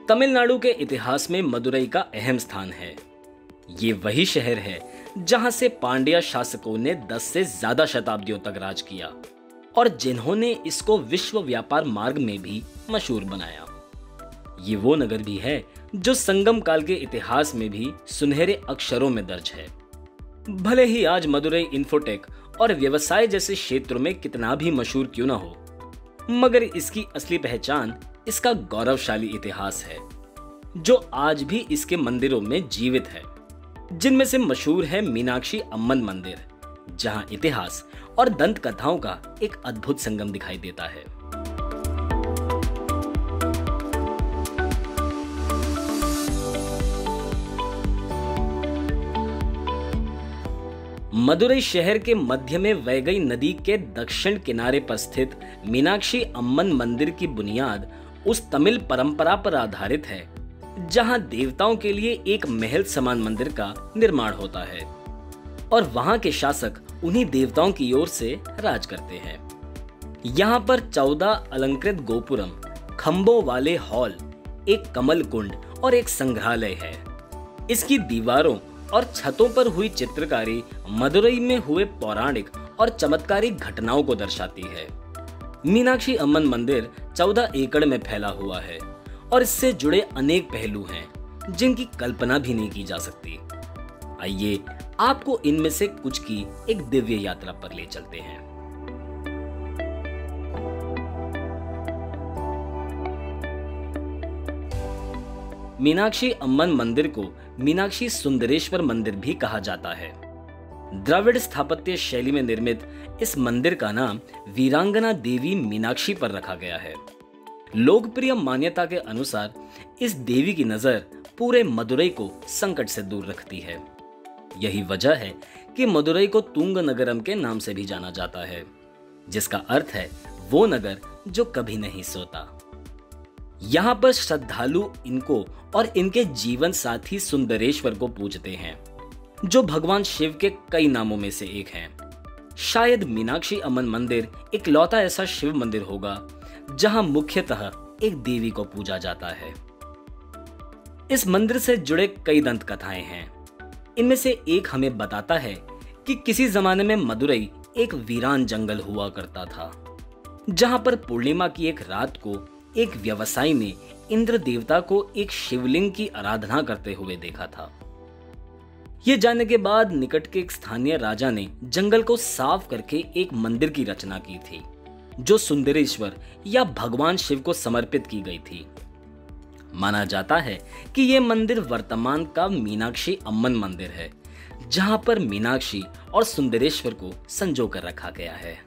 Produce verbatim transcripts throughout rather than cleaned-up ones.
तमिलनाडु के इतिहास में मदुरई का अहम स्थान है। ये वही शहर है जहां से पांड्या शासकों ने दस से ज्यादा शताब्दियों तक राज किया और जिन्होंने इसको विश्व व्यापार मार्ग में भी मशहूर बनाया। ये वो नगर भी है जो संगम काल के इतिहास में भी सुनहरे अक्षरों में दर्ज है। भले ही आज मदुरई इंफोटेक और व्यवसाय जैसे क्षेत्रों में कितना भी मशहूर क्यों ना हो, मगर इसकी असली पहचान इसका गौरवशाली इतिहास है जो आज भी इसके मंदिरों में जीवित है, जिनमें से मशहूर है मीनाक्षी अम्मन मंदिर, जहां इतिहास और दंत कथाओं का एक अद्भुत संगम दिखाई देता है। मदुरई शहर के मध्य में वैगई नदी के दक्षिण किनारे पर स्थित मीनाक्षी अम्मन मंदिर की बुनियाद उस तमिल परंपरा पर आधारित है जहां देवताओं के लिए एक महल समान मंदिर का निर्माण होता है और वहां के शासक उन्हीं देवताओं की ओर से राज करते हैं। यहाँ पर चौदह अलंकृत गोपुरम, खंभों वाले हॉल, एक कमल कुंड और एक संग्रहालय है। इसकी दीवारों और छतों पर हुई चित्रकारी मदुरई में हुए पौराणिक और चमत्कारिक घटनाओं को दर्शाती है। मीनाक्षी अम्मन मंदिर चौदह एकड़ में फैला हुआ है और इससे जुड़े अनेक पहलू हैं जिनकी कल्पना भी नहीं की जा सकती। आइए आपको इनमें से कुछ की एक दिव्य यात्रा पर ले चलते हैं। मीनाक्षी अम्मन मंदिर को मीनाक्षी सुंदरेश्वर मंदिर भी कहा जाता है। द्रविड़ स्थापत्य शैली में निर्मित इस मंदिर का नाम वीरांगना देवी मीनाक्षी पर रखा गया है। लोकप्रिय मान्यता के अनुसार इस देवी की नजर पूरे मदुरई को संकट से दूर रखती है। यही वजह है कि मदुरई को तुंग नगरम के नाम से भी जाना जाता है, जिसका अर्थ है वो नगर जो कभी नहीं सोता। यहाँ पर श्रद्धालु इनको और इनके जीवन साथी सुंदरेश्वर को पूजते हैं, जो भगवान शिव के कई नामों में से एक हैं। शायद मीनाक्षी अम्मन मंदिर इकलौता ऐसा शिव मंदिर होगा जहां मुख्यतः एक देवी को पूजा जाता है। इस मंदिर से जुड़े कई दंत कथाएं हैं। इनमें से एक हमें बताता है कि किसी जमाने में मदुरई एक वीरान जंगल हुआ करता था, जहां पर पूर्णिमा की एक रात को एक व्यवसायी ने इंद्र देवता को एक शिवलिंग की आराधना करते हुए देखा था। यह जानने के बाद निकट के एक स्थानीय राजा ने जंगल को साफ करके एक मंदिर की रचना की थी, जो सुंदरेश्वर या भगवान शिव को समर्पित की गई थी। माना जाता है कि यह मंदिर वर्तमान का मीनाक्षी अम्मन मंदिर है, जहां पर मीनाक्षी और सुंदरेश्वर को संजो कर रखा गया है।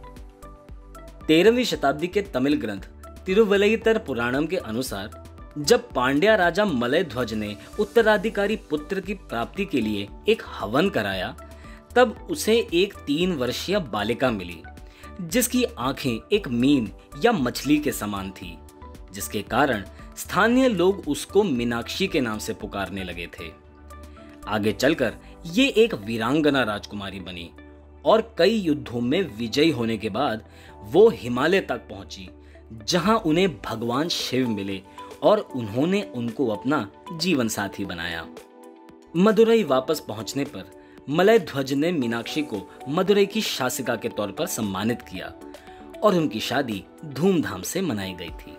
तेरहवीं शताब्दी के तमिल ग्रंथ तिरुवल्लुवर पुराणम के अनुसार जब पांड्या राजा मलय ध्वज ने उत्तराधिकारी पुत्र की प्राप्ति के लिए एक हवन कराया, तब उसे एक तीन वर्षीय बालिका मिली, जिसकी आंखें एक मीन या मछली के समान थी, जिसके कारण स्थानीय लोग उसको मीनाक्षी के नाम से पुकारने लगे थे। आगे चलकर ये एक वीरांगना राजकुमारी बनी और कई युद्धों में विजयी होने के बाद वो हिमालय तक पहुंची, जहां उन्हें भगवान शिव मिले और उन्होंने उनको अपना जीवन साथी बनाया। मदुरई वापस पहुंचने पर मलय ध्वज ने मीनाक्षी को मदुरई की शासिका के तौर पर सम्मानित किया और उनकी शादी धूमधाम से मनाई गई थी।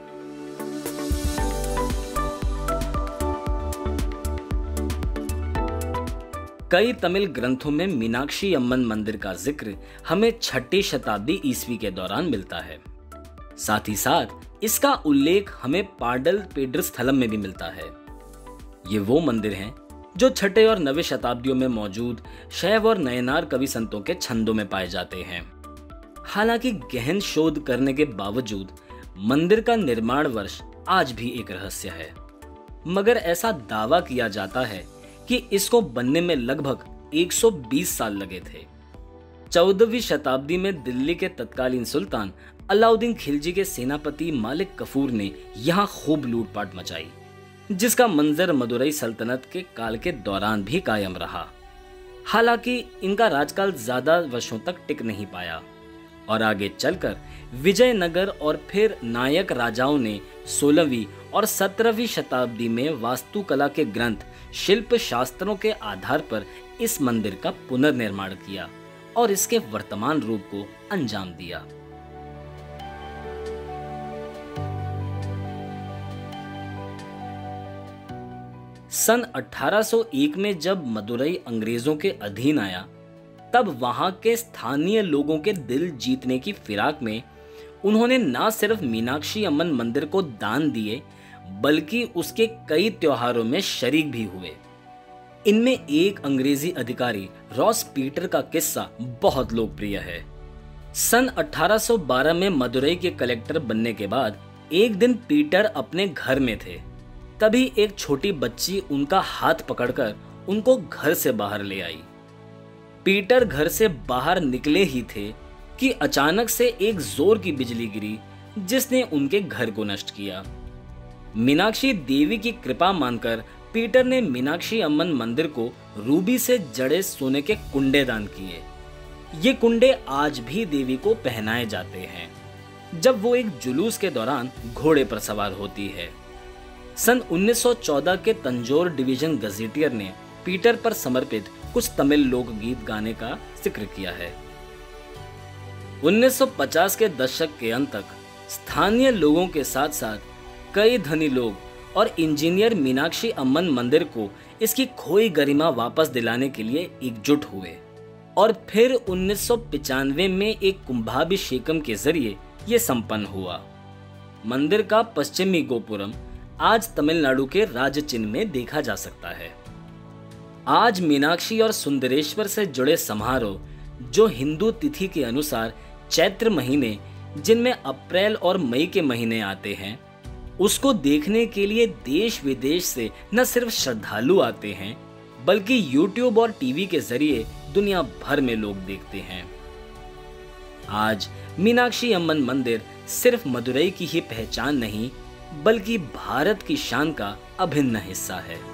कई तमिल ग्रंथों में मीनाक्षी अम्मन मंदिर का जिक्र हमें छठी शताब्दी ईस्वी के दौरान मिलता है। साथ ही साथ इसका उल्लेख हमें पाडल पेड्र स्थलम में भी मिलता है। ये वो मंदिर हैं जो छठे और नवे शताब्दियों में मौजूद शैव और नयनार कवि संतों के छंदों में पाए जाते हैं। हालांकि गहन शोध करने के बावजूद मंदिर का निर्माण वर्ष आज भी एक रहस्य है, मगर ऐसा दावा किया जाता है कि इसको बनने में लगभग एक सौ बीस साल लगे थे। चौदहवीं शताब्दी में दिल्ली के तत्कालीन सुल्तान अलाउद्दीन खिलजी के सेनापति मालिक कफूर ने यहाँ खूब लूटपाट मचाई, जिसका मंजर मदुरई सल्तनत के काल के दौरान भी कायम रहा। हालांकि इनका राजकाल ज्यादा वर्षों तक टिक नहीं पाया और आगे चलकर विजयनगर और फिर नायक राजाओं ने सोलहवीं और सत्रहवीं शताब्दी में वास्तुकला के ग्रंथ शिल्प शास्त्रों के आधार पर इस मंदिर का पुनर्निर्माण किया और इसके वर्तमान रूप को अंजाम दिया। सन अठारह सौ एक में जब मदुरई अंग्रेजों के अधीन आया, तब वहां के स्थानीय लोगों के दिल जीतने की फिराक में उन्होंने न सिर्फ मीनाक्षी अम्मन मंदिर को दान दिए, बल्कि उसके कई त्योहारों में शरीक भी हुए। इनमें एक अंग्रेजी अधिकारी रॉस पीटर का किस्सा बहुत लोकप्रिय है। सन अठारह सौ बारह में मदुरई के कलेक्टर बनने के बाद एक दिन पीटर अपने घर में थे। तभी एक छोटी बच्ची उनका हाथ पकड़कर उनको घर से बाहर ले आई। पीटर घर से बाहर निकले ही थे कि अचानक से एक जोर की बिजली गिरी, जिसने उनके घर को नष्ट किया। मीनाक्षी देवी की कृपा मानकर पीटर ने मीनाक्षी अम्मन मंदिर को रूबी से जड़े सोने के कुंडे दान किए। ये कुंडे आज भी देवी को पहनाए जाते हैं जब वो एक जुलूस के दौरान घोड़े पर सवार होती है। सन उन्नीस सौ चौदह के तंजौर डिवीजन गजेटियर ने पीटर पर समर्पित कुछ तमिल लोकगीत गाने का जिक्र किया है। उन्नीस सौ पचास के दशक के अंत तक स्थानीय लोगों के साथ साथ कई धनी लोग और इंजीनियर मीनाक्षी अम्मन मंदिर को इसकी खोई गरिमा वापस दिलाने के लिए एकजुट हुए और फिर उन्नीस सौ पचानवे में एक कुंभाभिषेकम के जरिए यह संपन्न हुआ। मंदिर का पश्चिमी गोपुरम आज तमिलनाडु के राज्य चिन्ह में देखा जा सकता है। आज मीनाक्षी और सुंदरेश्वर से जुड़े समारोह जो हिंदू तिथि के अनुसार चैत्र महीने, जिनमें अप्रैल और मई के महीने आते हैं, उसको देखने के लिए देश विदेश से न सिर्फ श्रद्धालु आते हैं, बल्कि यूट्यूब और टीवी के जरिए दुनिया भर में लोग देखते हैं। आज मीनाक्षी अम्मन मंदिर सिर्फ मदुरई की ही पहचान नहीं, बल्कि भारत की शान का अभिन्न हिस्सा है।